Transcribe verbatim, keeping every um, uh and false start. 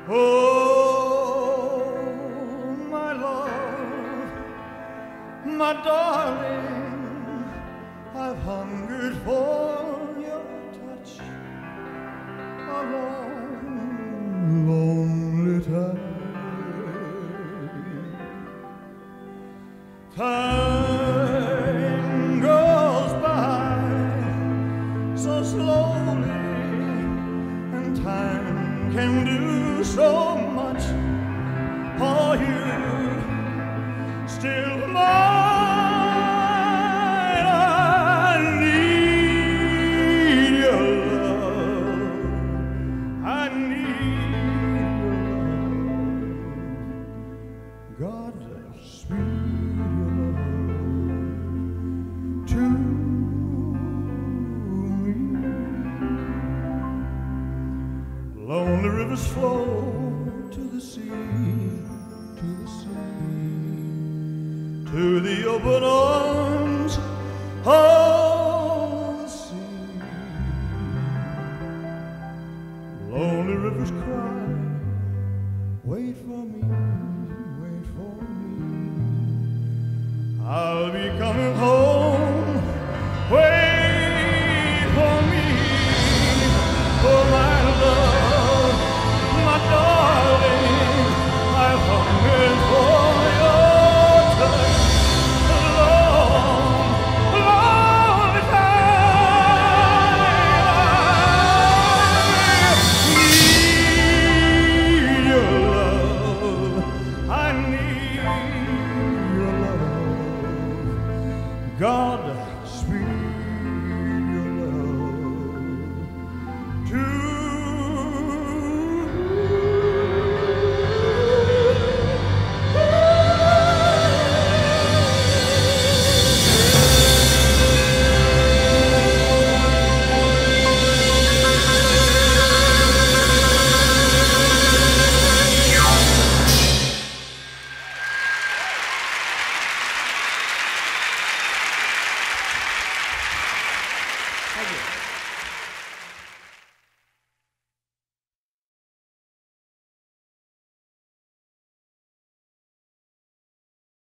Oh, my love, my darling, I've hungered for your touch a long, lonely time. Time goes by so slowly, and time can do so much for you. Still mine, I need your love. I need your love. God, sweet your love to lonely rivers flow to the sea, to the sea, to the open arms of the sea. Lonely rivers cry, wait for me, wait for me. I'll be coming home, wait for me, for my love. Darling, I've hungered for your touch a long, long time. I need your love. I need your love. God, sweet your love to Thank you.